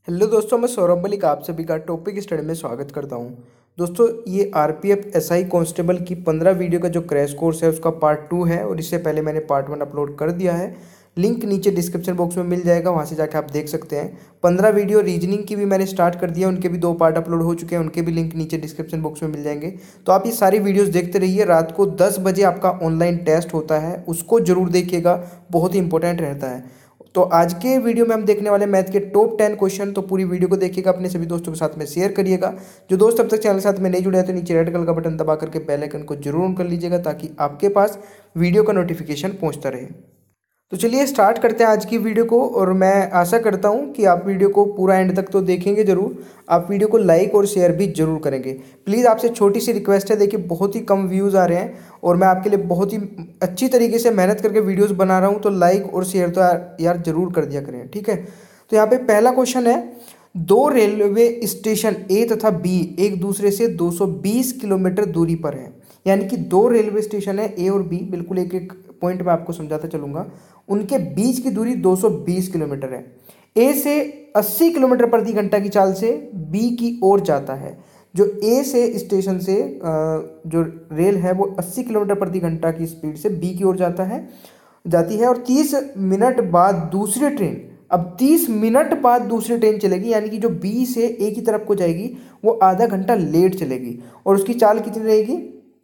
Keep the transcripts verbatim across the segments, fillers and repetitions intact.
Hello दोस्तों, मैं सौरभ मलिक आप सभी का टॉपिक स्टडी में स्वागत करता हूं। दोस्तों, ये आरपीएफ एसआई कांस्टेबल की पंद्रह वीडियो का जो क्रैश कोर्स है उसका पार्ट टू है और इससे पहले मैंने पार्ट वन अपलोड कर दिया है। लिंक नीचे डिस्क्रिप्शन बॉक्स में मिल जाएगा, वहां से जाकर आप देख सकते हैं। पंद्रह वीडियो रीजनिंग की भी मैंने स्टार्ट कर दिया, उनके भी दो पार्ट अपलोड हो चुके हैं, उनके भी लिंक नीचे डिस्क्रिप्शन बॉक्स में मिल जाएंगे। तो आप ये सारी वीडियोज़ देखते रहिए। रात को दस बजे आपका ऑनलाइन टेस्ट होता है, उसको जरूर देखिएगा, बहुत ही इंपॉर्टेंट रहता है। तो आज के वीडियो में हम देखने वाले मैथ के टॉप टेन क्वेश्चन। तो पूरी वीडियो को देखिएगा, अपने सभी दोस्तों के साथ में शेयर करिएगा। जो दोस्त अब तक चैनल के साथ में नहीं जुड़े हैं तो नीचे रेड कलर का बटन दबा करके बेल आइकन को जरूर ऑन कर लीजिएगा ताकि आपके पास वीडियो का नोटिफिकेशन पहुंचता रहे। तो चलिए स्टार्ट करते हैं आज की वीडियो को, और मैं आशा करता हूं कि आप वीडियो को पूरा एंड तक तो देखेंगे जरूर। आप वीडियो को लाइक और शेयर भी जरूर करेंगे। प्लीज़ आपसे छोटी सी रिक्वेस्ट है, देखिए बहुत ही कम व्यूज़ आ रहे हैं और मैं आपके लिए बहुत ही अच्छी तरीके से मेहनत करके वीडियोस बना रहा हूं, तो लाइक और शेयर तो यार, यार जरूर कर दिया करें, ठीक है। तो यहाँ पे पहला क्वेश्चन है, दो रेलवे स्टेशन ए तथा बी एक दूसरे से दो सौ बीस किलोमीटर दूरी पर है। यानी कि दो रेलवे स्टेशन है ए और बी, बिल्कुल एक एक पॉइंट में आपको समझाता चलूंगा। उनके बीच की दूरी दो सौ बीस किलोमीटर है। ए से अस्सी किलोमीटर प्रति घंटा की चाल से बी की ओर जाता है। जो ए से स्टेशन से जो रेल है वो अस्सी किलोमीटर प्रति घंटा की स्पीड से बी की ओर जाता है जाती है और तीस मिनट बाद दूसरी ट्रेन अब तीस मिनट बाद दूसरी ट्रेन चलेगी। यानी कि जो बी से ए की तरफ को जाएगी वो आधा घंटा लेट चलेगी और उसकी चाल कितनी रहेगी,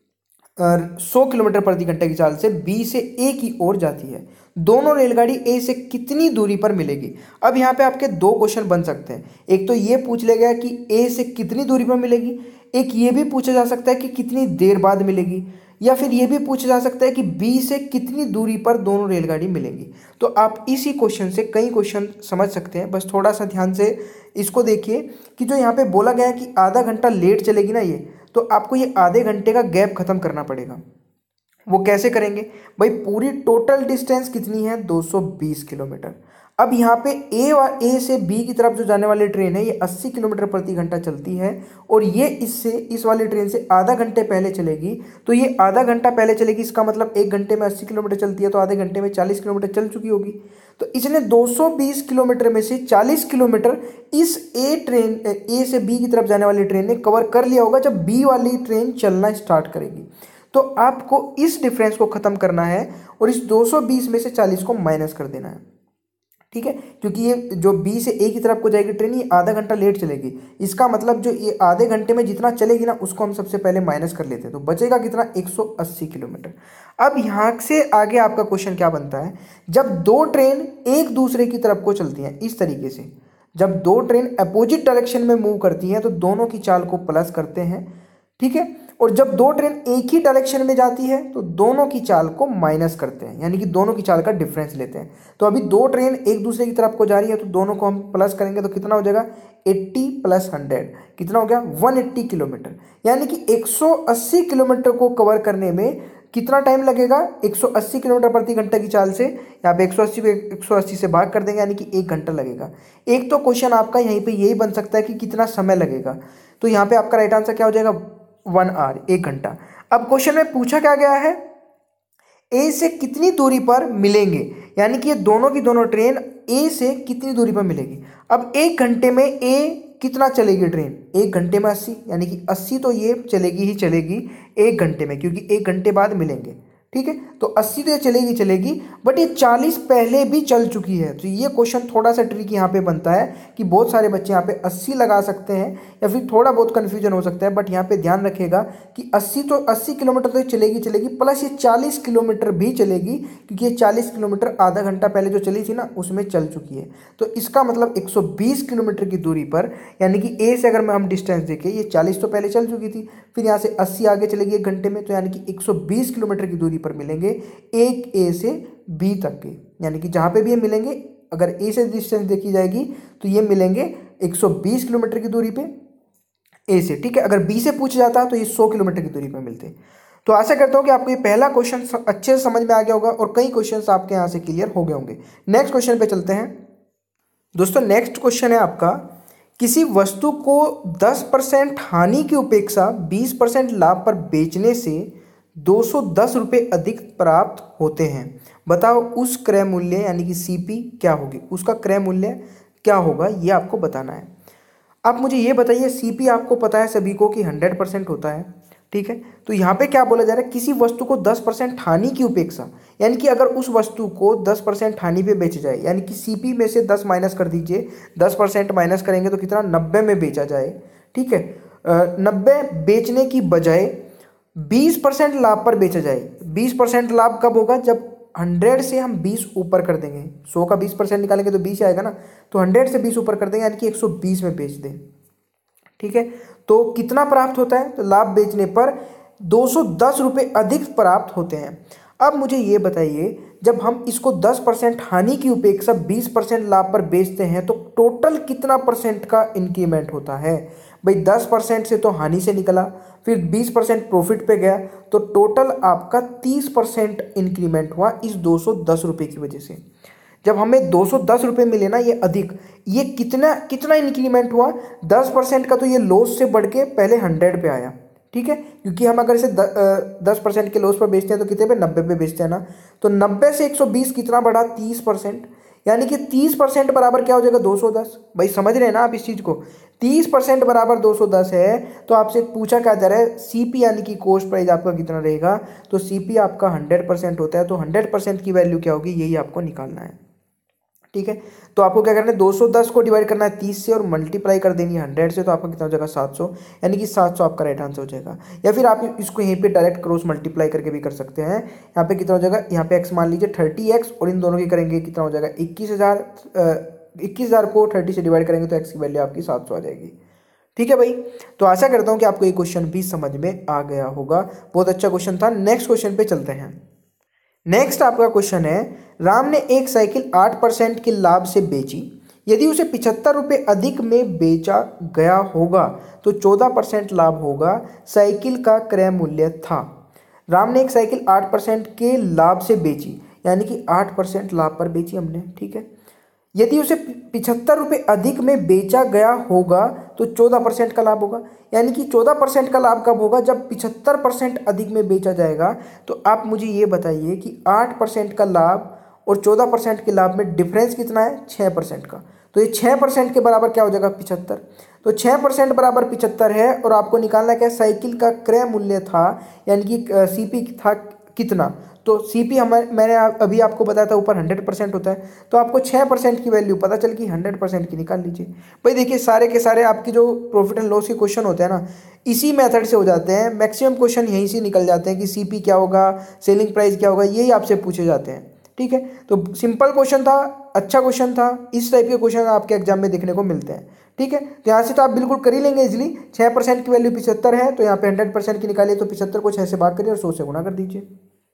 सौ किलोमीटर प्रति घंटे की चाल से बी से ए की ओर जाती है। दोनों रेलगाड़ी ए से कितनी दूरी पर मिलेगी। अब यहाँ पे आपके दो क्वेश्चन बन सकते हैं। एक तो ये पूछ ले गया कि ए से कितनी दूरी पर मिलेगी, एक ये भी पूछा जा सकता है कि कितनी देर बाद मिलेगी, या फिर ये भी पूछा जा सकता है कि बी से कितनी दूरी पर दोनों रेलगाड़ी मिलेंगी। तो आप इसी क्वेश्चन से कई क्वेश्चन समझ सकते हैं। बस थोड़ा सा ध्यान से इसको देखिए कि जो यहाँ पे बोला गया है कि आधा घंटा लेट चलेगी ना ये, तो आपको ये आधे घंटे का गैप खत्म करना पड़ेगा। वो कैसे करेंगे भाई, पूरी टोटल डिस्टेंस कितनी है, दो सौ बीस किलोमीटर। अब यहाँ पे ए और ए से बी की तरफ जो जाने वाली ट्रेन है ये अस्सी किलोमीटर प्रति घंटा चलती है और ये इससे इस वाली ट्रेन से आधा घंटे पहले चलेगी। तो ये आधा घंटा पहले चलेगी, इसका मतलब एक घंटे में अस्सी किलोमीटर चलती है तो आधे घंटे में चालीस किलोमीटर चल चुकी होगी। तो इसने दो सौ बीस किलोमीटर में से चालीस किलोमीटर इस ए ट्रेन ए से बी की तरफ जाने वाली ट्रेन ने कवर कर लिया होगा जब बी वाली ट्रेन चलना स्टार्ट करेगी। तो आपको इस डिफरेंस को खत्म करना है और इस दो सौ बीस में से चालीस को माइनस कर देना है, ठीक है। क्योंकि ये जो बी से ए की तरफ को जाएगी ट्रेन ये आधा घंटा लेट चलेगी। इसका मतलब जो ये आधे घंटे में जितना चलेगी ना उसको हम सबसे पहले माइनस कर लेते हैं, तो बचेगा कितना, एक सौ अस्सी किलोमीटर। अब यहाँ से आगे आपका क्वेश्चन क्या बनता है, जब दो ट्रेन एक दूसरे की तरफ को चलती हैं इस तरीके से, जब दो ट्रेन अपोजिट डायरेक्शन में मूव करती हैं तो दोनों की चाल को प्लस करते हैं, ठीक है। और जब दो ट्रेन एक ही डायरेक्शन में जाती है तो दोनों की चाल को माइनस करते हैं, यानी कि दोनों की चाल का डिफरेंस लेते हैं। तो अभी दो ट्रेन एक दूसरे की तरफ को जा रही है तो दोनों को हम प्लस करेंगे तो कितना हो जाएगा, अस्सी प्लस हंड्रेड कितना हो गया, एक सौ अस्सी किलोमीटर। यानी कि एक सौ अस्सी किलोमीटर को कवर करने में कितना टाइम लगेगा, एक सौ अस्सी किलोमीटर प्रति घंटे की चाल से यहाँ पे एक सौ अस्सी को एक सौ अस्सी से भाग कर देंगे, यानी कि एक घंटा लगेगा। एक तो क्वेश्चन आपका यहीं पे यही बन सकता है कि कितना समय लगेगा, तो यहाँ पे आपका राइट आंसर क्या हो जाएगा, वन आवर, एक घंटा। अब क्वेश्चन में पूछा क्या गया है, ए से कितनी दूरी पर मिलेंगे, यानी कि ये दोनों की दोनों ट्रेन ए से कितनी दूरी पर मिलेगी। अब एक घंटे में ए कितना चलेगी ट्रेन, एक घंटे में अस्सी, यानी कि अस्सी तो ये चलेगी ही चलेगी एक घंटे में, क्योंकि एक घंटे बाद मिलेंगे, ठीक है। तो अस्सी तो ये चलेगी चलेगी बट ये चालीस पहले भी चल चुकी है। तो ये क्वेश्चन थोड़ा सा ट्रिकी यहाँ पे बनता है कि बहुत सारे बच्चे यहाँ पे अस्सी लगा सकते हैं या फिर थोड़ा बहुत कन्फ्यूजन हो सकता है, बट यहाँ पे ध्यान रखिएगा कि अस्सी तो अस्सी किलोमीटर तो चलेगी चलेगी प्लस ये चालीस किलोमीटर भी चलेगी, क्योंकि ये चालीस किलोमीटर आधा घंटा पहले जो चली थी ना उसमें चल चुकी है। तो इसका मतलब एक सौ बीस किलोमीटर की दूरी पर, यानी कि ए से अगर हम डिस्टेंस देखें ये चालीस तो पहले चल चुकी थी, फिर यहाँ से अस्सी आगे चलेगी एक घंटे में, तो यानी कि एक सौ बीस किलोमीटर की दूरी पर मिलेंगे एक ए से बी तक के। यानी कि जहां पे भी ये मिलेंगे, अगर ए से डिस्टेंस देखी जाएगी तो ये मिलेंगे एक सौ बीस किलोमीटर की दूरी पे ए से, ठीक है। अगर बी से पूछा जाता तो ये सौ किलोमीटर की दूरी पे मिलते। तो आशा करता हूं कि आपको ये पहला क्वेश्चन अच्छे से समझ में आ गया होगा और कई क्वेश्चंस आपके यहां से क्लियर हो गए होंगे। नेक्स्ट क्वेश्चन पे चलते हैं दोस्तों। नेक्स्ट क्वेश्चन है आपका, किसी वस्तु को दस परसेंट हानि की उपेक्षा बीस परसेंट लाभ पर बेचने से दो सौ दस रुपये अधिक प्राप्त होते हैं। बताओ उस क्रय मूल्य यानी कि सीपी क्या होगी, उसका क्रय मूल्य क्या होगा ये आपको बताना है। आप मुझे ये बताइए, सीपी आपको पता है सभी को कि हंड्रेड परसेंट होता है, ठीक है। तो यहाँ पे क्या बोला जा रहा है, किसी वस्तु को दस परसेंट हानि की उपेक्षा, यानी कि अगर उस वस्तु को दस परसेंट हानि पे बेचा जाए, यानी कि सीपी में से दस माइनस कर दीजिए, दस परसेंट माइनस करेंगे तो कितना, नब्बे में बेचा जाए, ठीक है। नब्बे बेचने की बजाय बीस परसेंट लाभ पर बेचा जाए। बीस परसेंट लाभ कब होगा, जब हंड्रेड से हम बीस ऊपर कर देंगे, सौ का बीस परसेंट निकालेंगे तो बीस आएगा ना, तो हंड्रेड से बीस ऊपर कर देंगे, यानी कि एक सौ बीस में बेच दें, ठीक है। तो कितना प्राप्त होता है, तो लाभ बेचने पर दो सौ दस रुपये अधिक प्राप्त होते हैं। अब मुझे ये बताइए, जब हम इसको दस परसेंट हानि की उपेक्षा बीस परसेंट लाभ पर बेचते हैं तो टोटल कितना परसेंट का इंक्रीमेंट होता है। भाई दस परसेंट से तो हानि से निकला, फिर बीस परसेंट प्रॉफिट पे गया, तो टोटल आपका तीस परसेंट इंक्रीमेंट हुआ इस दो सौ दस रुपये की वजह से। जब हमें दो सौ दस रुपये मिले ना, ये अधिक, ये कितना कितना इंक्रीमेंट हुआ, दस परसेंट का, तो ये लॉस से बढ़ के पहले हंड्रेड पे आया, ठीक है। क्योंकि हम अगर इसे दस परसेंट के लॉस पर बेचते हैं तो कितने पे, नब्बे पे बेचते हैं ना, तो नब्बे से एक सौ बीस कितना बढ़ा, तीस परसेंट, यानी कि तीस परसेंट बराबर क्या हो जाएगा, दो सौ दस। भाई समझ रहे हैं ना आप इस चीज़ को, तीस परसेंट बराबर दो सौ दस है। तो आपसे पूछा क्या जा रहा है, सीपी यानी कि कॉस्ट प्राइस आपका कितना रहेगा, तो सीपी आपका हंड्रेड परसेंट होता है, तो हंड्रेड परसेंट की वैल्यू क्या होगी, यही आपको निकालना है, ठीक है। तो आपको क्या करना है, दो सौ दस को डिवाइड करना है तीस से और मल्टीप्लाई कर देनी है हंड्रेड से, तो आपका कितना हो जाएगा, सात सौ, यानी कि सात सौ आपका राइट आंसर हो जाएगा। या फिर आप इसको यहीं पे डायरेक्ट क्रॉस मल्टीप्लाई करके भी कर सकते हैं। यहाँ पे कितना हो जाएगा, यहाँ पे एक्स मान लीजिए थर्टी एक्स, और इन दोनों की करेंगे कितना हो जाएगा, इक्कीस हज़ार इक्कीस हज़ार को थर्टी से डिवाइड करेंगे तो एक्स की वैल्यू आपकी सात सौ आ जाएगी, ठीक है भाई। तो आशा करता हूँ कि आपको ये क्वेश्चन भी समझ में आ गया होगा, बहुत अच्छा क्वेश्चन था। नेक्स्ट क्वेश्चन पे चलते हैं। नेक्स्ट आपका क्वेश्चन है, राम ने एक साइकिल आठ परसेंट के लाभ से बेची, यदि उसे पिछहत्तर रुपये अधिक में बेचा गया होगा तो चौदह परसेंट लाभ होगा, साइकिल का क्रय मूल्य था। राम ने एक साइकिल आठ परसेंट के लाभ से बेची, यानी कि आठ परसेंट लाभ पर बेची हमने, ठीक है। यदि उसे पिछहत्तर रुपये अधिक में बेचा गया होगा तो चौदह परसेंट का लाभ होगा, यानी कि चौदह परसेंट का लाभ कब होगा, जब पिछहत्तर परसेंट अधिक में बेचा जाएगा। तो आप मुझे ये बताइए कि आठ परसेंट का लाभ और चौदह परसेंट के लाभ में डिफरेंस कितना है, छः परसेंट का। तो ये छः परसेंट के बराबर क्या हो जाएगा, पिछहत्तर। तो छः परसेंट बराबर पिछहत्तर है, और आपको निकालना क्या है, साइकिल का क्रय मूल्य था, यानी कि सीपी था कितना। तो सीपी हमारे मैंने अभी आपको बताया था ऊपर हंड्रेड परसेंट होता है, तो आपको छः परसेंट की वैल्यू पता चल गई, हंड्रेड परसेंट की निकाल लीजिए। भाई देखिए सारे के सारे आपके जो प्रॉफिट एंड लॉस के क्वेश्चन होते हैं ना, इसी मेथड से हो जाते हैं। मैक्सिमम क्वेश्चन यहीं से निकल जाते हैं कि सीपी क्या होगा, सेलिंग प्राइस क्या होगा, यही आपसे पूछे जाते हैं, ठीक है। तो सिंपल क्वेश्चन था, अच्छा क्वेश्चन था, इस टाइप के क्वेश्चन आपके एग्जाम में देखने को मिलते हैं, ठीक है। तो यहाँ से तो आप बिल्कुल कर ही लेंगे इजिली। छः परसेंट की वैल्यू पिछहत्तर है, तो यहाँ पे हंड्रेड परसेंट की निकालिए, तो पिछहत्तर को छः से भाग करिए और सौ से गुना कर दीजिए,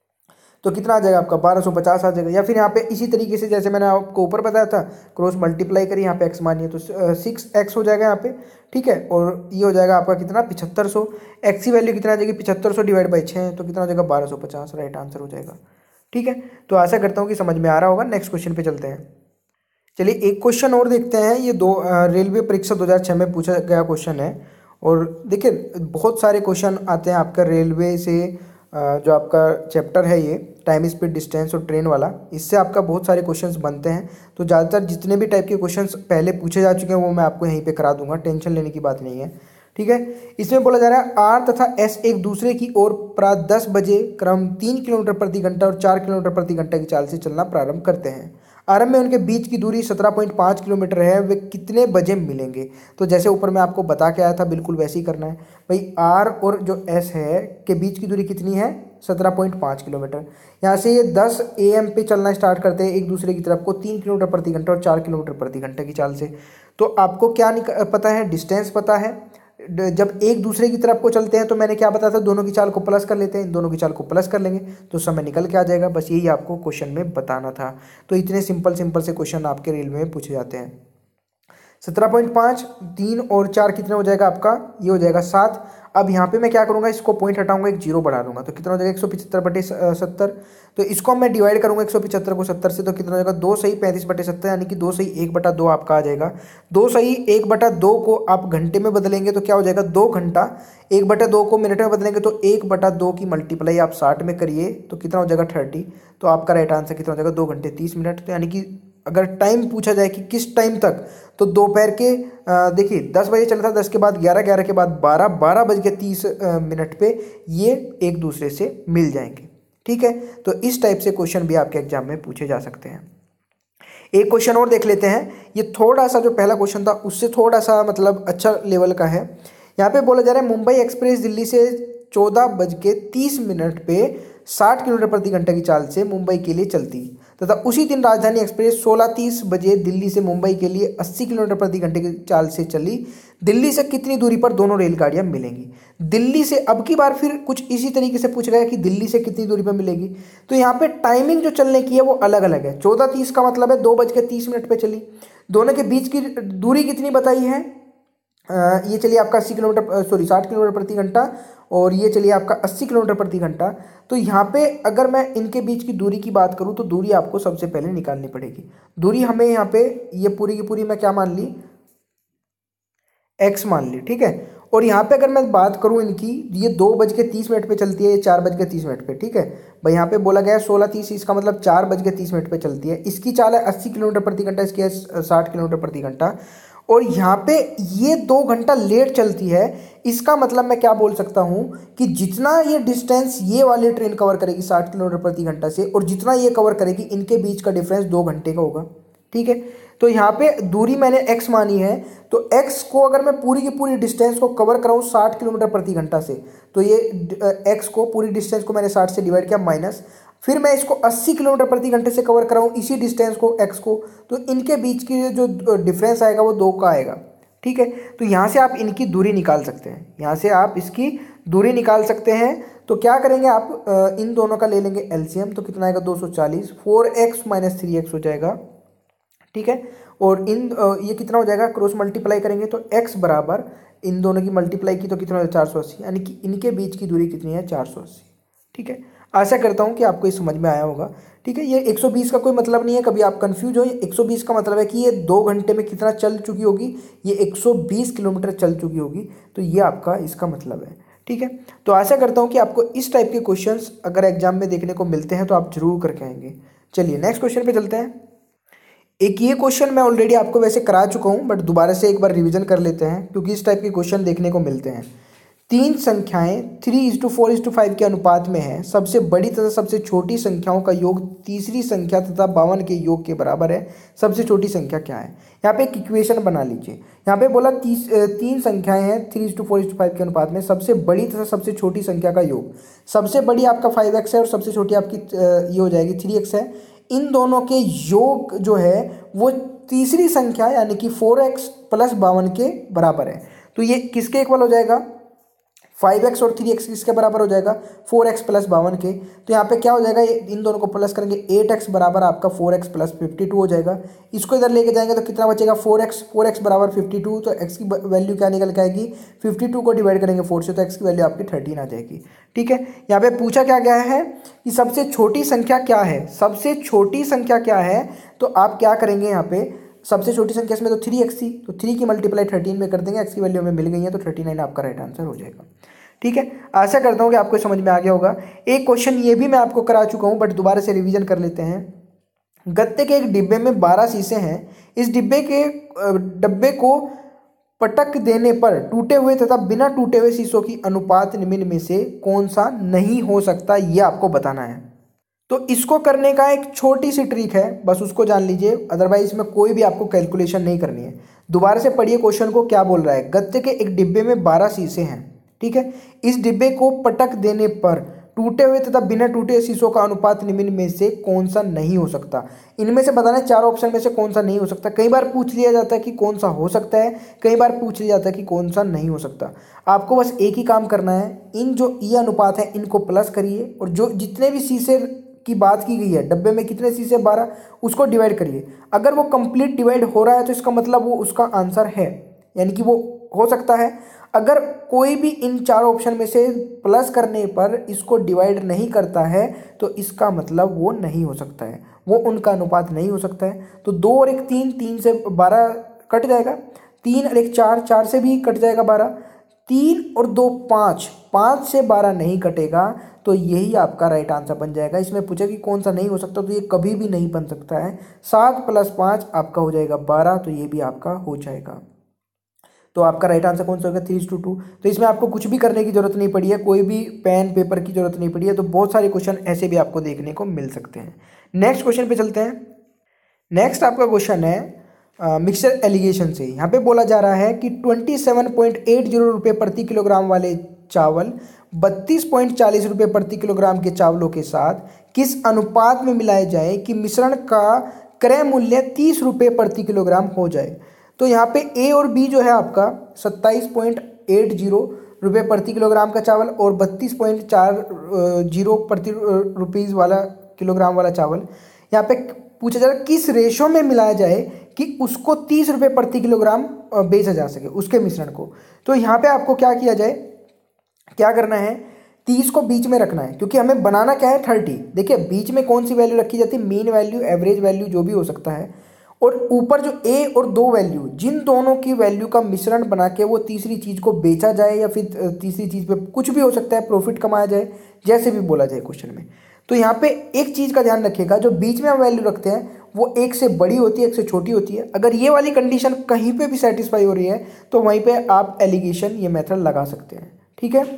तो कितना आ जाएगा आपका, बारह सौ पचास आ जाएगा। या फिर यहाँ पे इसी तरीके से जैसे मैंने आपको ऊपर बताया था, क्रॉस मल्टीप्लाई करिए, यहाँ पे एक्स मानिए तो सिक्स एक्स हो जाएगा यहाँ पे, ठीक है। और ये हो जाएगा आपका कितना, पिछहत्तर सौ। एक्स की वैल्यू कितना आ जाएगी, पिछहत्तर सौ डिवाइड बाई छः, तो कितना हो जाएगा, बारह सौ पचास, राइट आंसर हो जाएगा, ठीक है। तो आशा करता हूँ कि समझ में आ रहा होगा। नेक्स्ट क्वेश्चन पे चलते हैं। चलिए एक क्वेश्चन और देखते हैं। ये दो रेलवे परीक्षा दो हज़ार छः में पूछा गया क्वेश्चन है, और देखिए बहुत सारे क्वेश्चन आते हैं आपका रेलवे से, जो आपका चैप्टर है ये टाइम स्पीड डिस्टेंस और ट्रेन वाला, इससे आपका बहुत सारे क्वेश्चंस बनते हैं। तो ज़्यादातर जितने भी टाइप के क्वेश्चंस पहले पूछे जा चुके हैं वो मैं आपको यहीं पे करा दूंगा, टेंशन लेने की बात नहीं है, ठीक है। इसमें बोला जा रहा है आर तथा एस एक दूसरे की ओर प्रातः दस बजे क्रम तीन किलोमीटर प्रति घंटा और चार किलोमीटर प्रति घंटा की चाल से चलना प्रारंभ करते हैं। आरंभ में उनके बीच की दूरी सत्रह पॉइंट पाँच किलोमीटर है, वे कितने बजे मिलेंगे। तो जैसे ऊपर मैं आपको बता के आया था, बिल्कुल वैसे ही करना है भाई। आर और जो एस है के बीच की दूरी कितनी है, सत्रह पॉइंट पाँच किलोमीटर। यहाँ से ये दस ए एम पे चलना स्टार्ट करते हैं एक दूसरे की तरफ को, तीन किलोमीटर प्रति घंटा और चार किलोमीटर प्रति घंटे की चाल से। तो आपको क्या पता है, डिस्टेंस पता है। जब एक दूसरे की तरफ को चलते हैं तो मैंने क्या बताया था, दोनों की चाल को प्लस कर लेते हैं, दोनों की चाल को प्लस कर लेंगे तो समय निकल के आ जाएगा। बस यही आपको क्वेश्चन में बताना था। तो इतने सिंपल सिंपल से क्वेश्चन आपके रेलवे में पूछे जाते हैं। सत्रह पॉइंट पाँच, तीन और चार कितना हो जाएगा आपका, ये हो जाएगा सात। अब यहाँ पे मैं क्या करूँगा, इसको पॉइंट हटाऊंगा, एक जीरो बढ़ा दूंगा, तो कितना हो जाएगा एक सौ पिछहत्तर बटे सत्तर। तो इसको मैं डिवाइड करूँगा एक सौ पिछहत्तर को सत्तर से, तो कितना हो जाएगा दो सही पैंतीस बटे सत्तर, यानी कि दो सही एक बटा दो आपका आ जाएगा। दो सही एक बटा दो को आप घंटे में बदलेंगे तो क्या हो जाएगा, दो घंटा। एक बटा दो को मिनट में बदलेंगे तो एक बटा दो की मल्टीप्लाई आप साठ में करिए तो कितना हो जाएगा थर्टी। तो आपका राइट आंसर कितना हो जाएगा, दो घंटे तीस मिनट। तो यानी कि अगर टाइम पूछा जाए कि किस टाइम तक, तो दोपहर के देखिए दस बजे चला था, दस के बाद ग्यारह, ग्यारह के बाद बारह, बारह बज के तीस मिनट पे ये एक दूसरे से मिल जाएंगे। ठीक है, तो इस टाइप से क्वेश्चन भी आपके एग्जाम में पूछे जा सकते हैं। एक क्वेश्चन और देख लेते हैं, ये थोड़ा सा जो पहला क्वेश्चन था उससे थोड़ा सा मतलब अच्छा लेवल का है। यहाँ पे बोला जा रहा है मुंबई एक्सप्रेस दिल्ली से चौदह बज के तीस मिनट पे साठ किलोमीटर प्रति घंटा की चाल से मुंबई के लिए चलती, तथा उसी दिन राजधानी एक्सप्रेस सोलह तीस बजे दिल्ली से मुंबई के लिए अस्सी किलोमीटर प्रति घंटे की चाल से चली। दिल्ली से कितनी दूरी पर दोनों रेलगाड़ियां मिलेंगी? दिल्ली से अब की बार फिर कुछ इसी तरीके से पूछ गया कि दिल्ली से कितनी दूरी पर मिलेगी। तो यहाँ पे टाइमिंग जो चलने की है वो अलग अलग है। चौदह तीस का मतलब है दो बज के तीस मिनट पर चली। दोनों के बीच की दूरी कितनी बताई है? आ, ये चलिए आपका अस्सी किलोमीटर सॉरी साठ किलोमीटर प्रति घंटा, और ये चलिए आपका अस्सी किलोमीटर प्रति घंटा। तो यहाँ पे अगर मैं इनके बीच की दूरी की बात करूँ तो दूरी आपको सबसे पहले निकालनी पड़ेगी। दूरी हमें यहाँ पे ये पूरी की पूरी मैं क्या मान ली, एक्स मान ली। ठीक है, और यहाँ पे अगर मैं बात करूँ इनकी, ये दो बज के तीस मिनट पे चलती है, ये चार बज के तीस मिनट पे। ठीक है भाई, यहाँ पे बोला गया है सोलह तीस, इसका मतलब चार बज के तीस मिनट पे चलती है। इसकी चाल है अस्सी किलोमीटर प्रति घंटा, इसकी है साठ किलोमीटर प्रति घंटा, और यहाँ पे ये दो घंटा लेट चलती है। इसका मतलब मैं क्या बोल सकता हूँ कि जितना ये डिस्टेंस ये वाली ट्रेन कवर करेगी साठ किलोमीटर प्रति घंटा से, और जितना ये कवर करेगी, इनके बीच का डिफरेंस दो घंटे का होगा। ठीक है, तो यहाँ पे दूरी मैंने x मानी है, तो x को अगर मैं पूरी की पूरी डिस्टेंस को कवर कराऊँ साठ किलोमीटर प्रति घंटा से, तो ये x को पूरी डिस्टेंस को मैंने साठ से डिवाइड किया माइनस, फिर मैं इसको अस्सी किलोमीटर प्रति घंटे से कवर कराऊँ इसी डिस्टेंस को x को, तो इनके बीच की जो डिफरेंस आएगा वो दो का आएगा। ठीक है, तो यहाँ से आप इनकी दूरी निकाल सकते हैं, यहाँ से आप इसकी दूरी निकाल सकते हैं। तो क्या करेंगे आप, इन दोनों का ले लेंगे एलसीएम, तो कितना आएगा दो सौ चालीस, four x minus three x हो जाएगा। ठीक है, और इन ये कितना हो जाएगा, क्रॉस मल्टीप्लाई करेंगे तो x बराबर इन दोनों की मल्टीप्लाई की तो कितना हो चार सौ अस्सी, यानी कि इनके बीच की दूरी कितनी है, चार सौ अस्सी। ठीक है, आशा करता हूँ कि आपको ये समझ में आया होगा। ठीक है, ये एक सौ बीस का कोई मतलब नहीं है, कभी आप कंफ्यूज हो। एक सौ बीस का मतलब है कि ये दो घंटे में कितना चल चुकी होगी, ये एक सौ बीस किलोमीटर चल चुकी होगी, तो ये आपका इसका मतलब है। ठीक है, तो आशा करता हूँ कि आपको इस टाइप के क्वेश्चंस अगर एग्जाम में देखने को मिलते हैं तो आप जरूर करके आएंगे। चलिए नेक्स्ट क्वेश्चन पे चलते हैं। एक ये क्वेश्चन मैं ऑलरेडी आपको वैसे करा चुका हूँ, बट दोबारा से एक बार रिवीजन कर लेते हैं क्योंकि इस टाइप के क्वेश्चन देखने को मिलते हैं। तीन संख्याएं three is to four is to five के अनुपात में है, सबसे बड़ी तथा सबसे छोटी संख्याओं का योग तीसरी संख्या तथा बावन के योग के बराबर है, सबसे छोटी संख्या क्या है? यहाँ पे एक इक्वेशन बना लीजिए। यहाँ पे बोला तीस तीन संख्याएं हैं three is to four is to five के अनुपात में, सबसे बड़ी तथा सबसे छोटी संख्या का योग, सबसे बड़ी आपका फाइव एक्स है और सबसे छोटी आपकी ये हो जाएगी थ्री एक्स है। इन दोनों के योग जो है वो तीसरी संख्या यानी कि फोर एक्स प्लस बावन के बराबर है। तो ये किसके इक्वल हो जाएगा, फाइव एक्स और थ्री एक्स किसके बराबर हो जाएगा, फोर एक्स प्लस बावन के। तो यहाँ पे क्या हो जाएगा, इन दोनों को प्लस करेंगे, एट एक्स बराबर आपका four x plus fifty two हो जाएगा। इसको इधर लेके जाएंगे तो कितना बचेगा, फोर एक्स, फोर एक्स बराबर फिफ्टी टू, तो एक्स की वैल्यू क्या निकल के आएगी, फिफ्टी टू को डिवाइड करेंगे फोर से तो एक्स की वैल्यू आपकी थर्टीन आ जाएगी। ठीक है, यहाँ पे पूछा क्या गया है कि सबसे छोटी संख्या क्या है, सबसे छोटी संख्या क्या है, तो आप क्या करेंगे यहाँ पे, सबसे छोटी संख्या इसमें तो थ्री एक्स थी, तो थ्री की मल्टीप्लाई थर्टीन में कर देंगे, एक्स की वैल्यू हमें मिल गई है तो थर्टी नाइन आपका राइट आंसर हो जाएगा। ठीक है, आशा करता हूँ कि आपको समझ में आ गया होगा। एक क्वेश्चन ये भी मैं आपको करा चुका हूँ बट दोबारा से रिवीजन कर लेते हैं। गत्ते के एक डिब्बे में बारह शीशे हैं, इस डिब्बे के डब्बे को पटक देने पर टूटे हुए तथा बिना टूटे हुए शीशों की अनुपात निम्न में से कौन सा नहीं हो सकता, ये आपको बताना है। तो इसको करने का एक छोटी सी ट्रिक है, बस उसको जान लीजिए, अदरवाइज इसमें कोई भी आपको कैलकुलेशन नहीं करनी है। दोबारा से पढ़िए क्वेश्चन को, क्या बोल रहा है, गत्ते के एक डिब्बे में बारह शीशे हैं। ठीक है, इस डिब्बे को पटक देने पर टूटे हुए तथा बिना टूटे शीशों का अनुपात निम्न में से कौन सा नहीं हो सकता। इनमें से बताना है चार ऑप्शन में से कौन सा नहीं हो सकता। कई बार पूछ लिया जाता है कि कौन सा हो सकता है, कई बार पूछ लिया जाता है कि कौन सा नहीं हो सकता। आपको बस एक ही काम करना है, इन जो ये अनुपात है इनको प्लस करिए और जो जितने भी शीशे की बात की गई है, डब्बे में कितने शीशे बारह, उसको डिवाइड करिए। अगर वो कंप्लीट डिवाइड हो रहा है तो इसका मतलब वो उसका आंसर है, यानी कि वो हो सकता है। अगर कोई भी इन चार ऑप्शन में से प्लस करने पर इसको डिवाइड नहीं करता है तो इसका मतलब वो नहीं हो सकता है, वो उनका अनुपात नहीं हो सकता है। तो दो और एक तीन, तीन से बारह कट जाएगा, तीन और एक चार, चार से भी कट जाएगा बारह, तीन और दो पाँच, पाँच से बारह नहीं कटेगा तो यही आपका राइट आंसर बन जाएगा। इसमें पूछा कि कौन सा नहीं हो सकता, तो ये कभी भी नहीं बन सकता है। सात प्लस पाँच आपका हो जाएगा बारह, तो ये भी आपका हो जाएगा। तो आपका राइट आंसर कौन सा होगा, थ्री टू टू। तो इसमें आपको कुछ भी करने की जरूरत नहीं पड़ी है, कोई भी पेन पेपर की जरूरत नहीं पड़ी है। तो बहुत सारे क्वेश्चन ऐसे भी आपको देखने को मिल सकते हैं। नेक्स्ट क्वेश्चन पे चलते हैं। नेक्स्ट आपका क्वेश्चन है मिक्सचर एलिगेशन से। यहाँ पे बोला जा रहा है कि twenty seven point eight zero रुपये प्रति किलोग्राम वाले चावल बत्तीस पॉइंट चालीस रुपये प्रति किलोग्राम के चावलों के साथ किस अनुपात में मिलाए जाए कि मिश्रण का क्रय मूल्य तीस रुपये प्रति किलोग्राम हो जाए। तो यहाँ पे ए और बी जो है आपका सत्ताईस पॉइंट एट जीरो रुपये प्रति किलोग्राम का चावल और बत्तीस पॉइंट चार जीरो प्रति रुपीज़ वाला किलोग्राम वाला चावल यहाँ पे पूछा जा रहा है किस रेशो में मिलाया जाए कि उसको तीस रुपये प्रति किलोग्राम बेचा जा सके, उसके मिश्रण को। तो यहाँ पे आपको क्या किया जाए, क्या करना है, तीस को बीच में रखना है क्योंकि हमें बनाना क्या है थर्टी। देखिए बीच में कौन सी वैल्यू रखी जाती है, मीन वैल्यू, एवरेज वैल्यू, जो भी हो सकता है। और ऊपर जो ए और दो वैल्यू, जिन दोनों की वैल्यू का मिश्रण बना के वो तीसरी चीज़ को बेचा जाए या फिर तीसरी चीज़ पे कुछ भी हो सकता है, प्रॉफिट कमाया जाए, जैसे भी बोला जाए क्वेश्चन में। तो यहाँ पे एक चीज़ का ध्यान रखिएगा, जो बीच में हम वैल्यू रखते हैं वो एक से बड़ी होती है, एक से छोटी होती है। अगर ये वाली कंडीशन कहीं पे भी सेटिस्फाई हो रही है तो वहीं पे आप एलिगेशन ये मेथड लगा सकते हैं। ठीक है,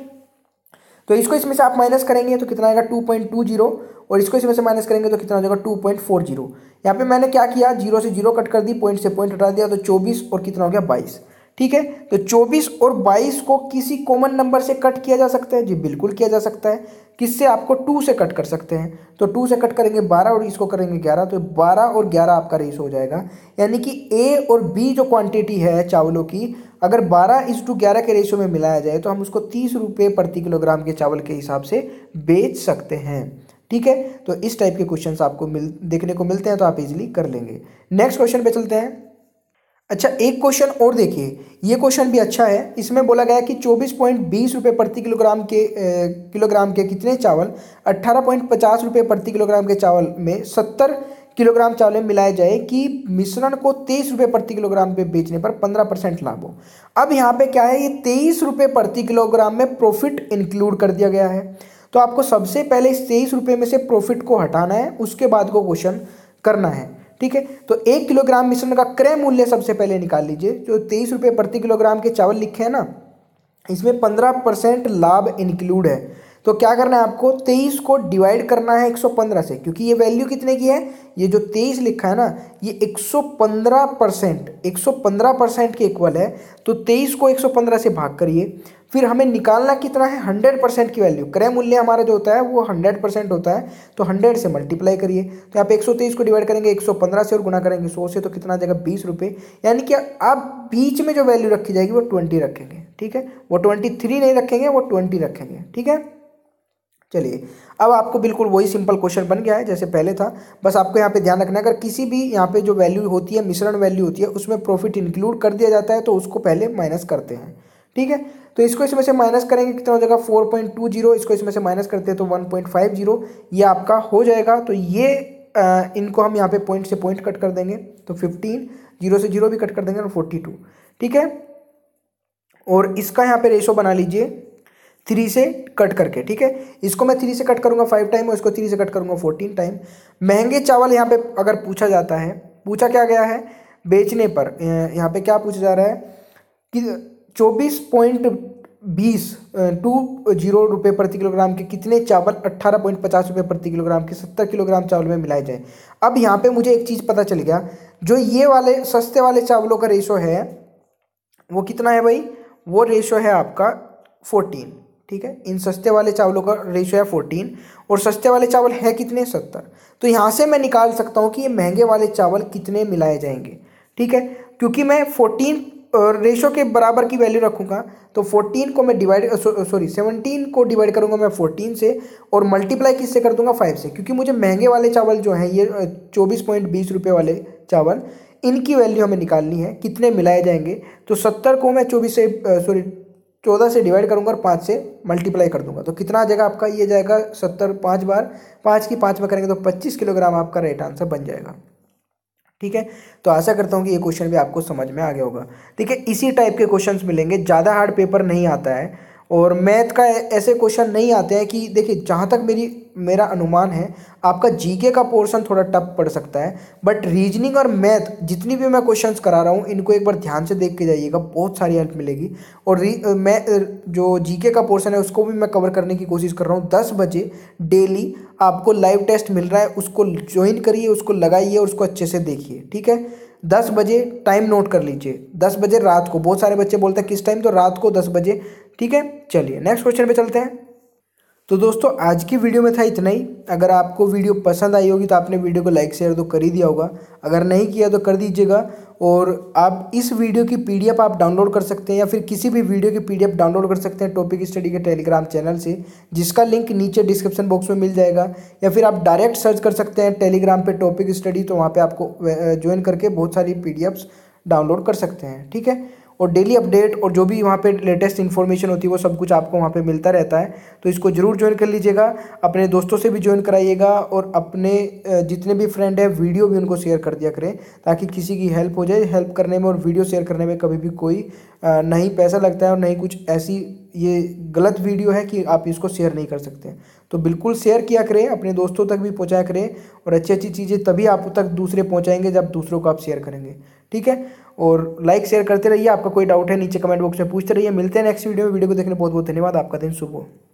तो इसको इसमें से आप माइनस करेंगे तो कितना आएगा टू पॉइंट टू जीरो, और इसको इसमें से माइनस करेंगे तो कितना हो जाएगा टू पॉइंट फोर जीरो। यहाँ पे मैंने क्या किया, जीरो से जीरो कट कर दी, पॉइंट से पॉइंट हटा दिया, तो चौबीस और कितना हो गया बाईस। ठीक है, तो चौबीस और बाईस को किसी कॉमन नंबर से कट किया जा सकता है जी, बिल्कुल किया जा सकता है। किससे, आपको टू से कट कर सकते हैं, तो टू से कट करेंगे बारह और इसको करेंगे ग्यारह, तो बारह और ग्यारह आपका रेशो हो जाएगा। यानी कि ए और बी जो क्वांटिटी है चावलों की, अगर बारह इस टू ग्यारह के रेशो में मिलाया जाए तो हम उसको तीस रुपये प्रति किलोग्राम के चावल के हिसाब से बेच सकते हैं। ठीक है, तो इस टाइप के क्वेश्चंस आपको मिल देखने को मिलते हैं, तो आप इजीली कर लेंगे। नेक्स्ट क्वेश्चन पे चलते हैं। अच्छा, एक क्वेश्चन और देखिए, ये क्वेश्चन भी अच्छा है। इसमें बोला गया है कि चौबीस पॉइंट बीस रुपये प्रति किलोग्राम के ए, किलोग्राम के कितने चावल अट्ठारह पॉइंट पचास रुपये प्रति किलोग्राम के चावल में सत्तर किलोग्राम चावल में मिलाए जाए कि मिश्रण को तेईस रुपये प्रति किलोग्राम पे बेचने पर पंद्रह परसेंट लाभ हो। अब यहाँ पे क्या है, ये तेईस रुपये प्रति किलोग्राम में प्रॉफिट इंक्लूड कर दिया गया है। तो आपको सबसे पहले इस तेईस रुपये में से प्रॉफिट को हटाना है, उसके बाद को क्वेश्चन करना है। ठीक है, तो एक किलोग्राम मिश्रण का क्रय मूल्य सबसे पहले निकाल लीजिए। जो तेईस रुपये प्रति किलोग्राम के चावल लिखे हैं ना, इसमें पंद्रह परसेंट लाभ इंक्लूड है। तो क्या करना है आपको, तेईस को डिवाइड करना है एक सौ पंद्रह से, क्योंकि ये वैल्यू कितने की है, ये जो तेईस लिखा है ना, ये एक सौ पंद्रह परसेंट एक सौ पंद्रह परसेंट के इक्वल है। तो तेईस को एक सौ पंद्रह से भाग करिए, फिर हमें निकालना कितना है, हंड्रेड परसेंट की वैल्यू। क्रय मूल्य हमारा जो होता है वो हंड्रेड परसेंट होता है, तो हंड्रेड से मल्टीप्लाई करिए। तो यहाँ पे एक सौ तेईस को डिवाइड करेंगे एक सौ पंद्रह से और गुना करेंगे सौ से, तो कितना आ जाएगा बीस रुपये। यानी कि आप बीच में जो वैल्यू रखी जाएगी वो ट्वेंटी रखेंगे। ठीक है, वो ट्वेंटी थ्री नहीं रखेंगे, वो ट्वेंटी रखेंगे। ठीक है, चलिए अब आपको बिल्कुल वही सिंपल क्वेश्चन बन गया है जैसे पहले था। बस आपको यहाँ पे ध्यान रखना है, अगर किसी भी यहाँ पे जो वैल्यू होती है, मिश्रण वैल्यू होती है, उसमें प्रॉफिट इंक्लूड कर दिया जाता है तो उसको पहले माइनस करते हैं। ठीक है, तो इसको इसमें से माइनस करेंगे कितना हो जाएगा फोर पॉइंट टू जीरो, इसको इसमें से माइनस करते हैं तो वन पॉइंट फाइव जीरो, ये आपका हो जाएगा। तो ये आ, इनको हम यहाँ पे पॉइंट से पॉइंट कट कर देंगे तो फिफ्टीन, जीरो से जीरो भी कट कर देंगे तो फोर्टी टू। ठीक है, और इसका यहाँ पे रेशो बना लीजिए थ्री से कट करके। ठीक है, इसको मैं थ्री से कट करूंगा फाइव टाइम और इसको थ्री से कट करूंगा फोर्टीन टाइम। महंगे चावल यहाँ पे अगर पूछा जाता है, पूछा क्या गया है, बेचने पर यहाँ पे क्या पूछा जा रहा है कि चौबीस पॉइंट बीस टू जीरो रुपये प्रति किलोग्राम के कितने चावल अट्ठारह पॉइंट पचास रुपये प्रति किलोग्राम के सत्तर किलोग्राम चावल में मिलाए जाए। अब यहाँ पे मुझे एक चीज़ पता चल गया, जो ये वाले सस्ते वाले चावलों का रेशो है वो कितना है भाई, वो रेशो है आपका फोर्टीन। ठीक है, इन सस्ते वाले चावलों का रेशो है फोर्टीन और सस्ते वाले चावल है कितने, सत्तर। तो यहाँ से मैं निकाल सकता हूँ कि ये महंगे वाले चावल कितने मिलाए जाएंगे। ठीक है, क्योंकि मैं फोर्टीन रेशो के बराबर की वैल्यू रखूँगा, तो फोर्टीन को मैं डिवाइड सॉरी सेवनटीन को डिवाइड करूँगा मैं फोर्टीन से और मल्टीप्लाई किससे कर दूंगा, फाइव से, क्योंकि मुझे महंगे वाले चावल जो हैं ये चौबीस पॉइंट बीस रुपये वाले चावल, इनकी वैल्यू हमें निकालनी है, कितने मिलाए जाएंगे। तो सत्तर को मैं चौबीस से सॉरी चौदह से डिवाइड करूंगा और पाँच से मल्टीप्लाई कर दूंगा, तो कितना आ जाएगा आपका, ये जाएगा सत्तर पाँच बार, पाँच की पाँच में करेंगे तो पच्चीस किलोग्राम आपका राइट आंसर बन जाएगा। ठीक है। तो आशा करता हूँ कि ये क्वेश्चन भी आपको समझ में आ गया होगा। ठीक है, इसी टाइप के क्वेश्चंस मिलेंगे, ज़्यादा हार्ड पेपर नहीं आता है और मैथ का ऐसे क्वेश्चन नहीं आते हैं कि देखिए, जहाँ तक मेरी मेरा अनुमान है आपका जीके का पोर्शन थोड़ा टफ पड़ सकता है, बट रीजनिंग और मैथ जितनी भी मैं क्वेश्चंस करा रहा हूँ इनको एक बार ध्यान से देख के जाइएगा, बहुत सारी हेल्प मिलेगी। और री मैं जो जीके का पोर्शन है उसको भी मैं कवर करने की कोशिश कर रहा हूँ। दस बजे डेली आपको लाइव टेस्ट मिल रहा है, उसको ज्वाइन करिए, उसको लगाइए और उसको अच्छे से देखिए। ठीक है, दस बजे टाइम नोट कर लीजिए, दस बजे रात को। बहुत सारे बच्चे बोलते हैं किस टाइम, तो रात को दस बजे। ठीक है, चलिए नेक्स्ट क्वेश्चन पे चलते हैं। तो दोस्तों आज की वीडियो में था इतना ही। अगर आपको वीडियो पसंद आई होगी तो आपने वीडियो को लाइक शेयर तो कर ही दिया होगा, अगर नहीं किया तो कर दीजिएगा। और आप इस वीडियो की पीडीएफ आप डाउनलोड कर सकते हैं या फिर किसी भी वीडियो की पीडीएफ डाउनलोड कर सकते हैं टॉपिक स्टडी के टेलीग्राम चैनल से, जिसका लिंक नीचे डिस्क्रिप्शन बॉक्स में मिल जाएगा। या फिर आप डायरेक्ट सर्च कर सकते हैं टेलीग्राम पे टॉपिक स्टडी, तो वहाँ पे आपको ज्वाइन करके बहुत सारी पीडीएफ्स डाउनलोड कर सकते हैं। ठीक है, और डेली अपडेट और जो भी वहाँ पे लेटेस्ट इन्फॉर्मेशन होती है वो सब कुछ आपको वहाँ पे मिलता रहता है। तो इसको जरूर ज्वाइन कर लीजिएगा, अपने दोस्तों से भी ज्वाइन कराइएगा और अपने जितने भी फ्रेंड है वीडियो भी उनको शेयर कर दिया करें, ताकि किसी की हेल्प हो जाए। हेल्प करने में और वीडियो शेयर करने में कभी भी कोई नहीं पैसा लगता है और नहीं कुछ ऐसी ये गलत वीडियो है कि आप इसको शेयर नहीं कर सकते। तो बिल्कुल शेयर किया करें, अपने दोस्तों तक भी पहुँचाया करें, और अच्छी अच्छी चीज़ें तभी आप तक दूसरे पहुँचाएंगे जब दूसरों को आप शेयर करेंगे। ठीक है, और लाइक शेयर करते रहिए। आपका कोई डाउट है नीचे कमेंट बॉक्स में पूछते रहिए। मिलते हैं नेक्स्ट वीडियो में। वीडियो को देखने बहुत बहुत धन्यवाद। आपका दिन शुभ हो।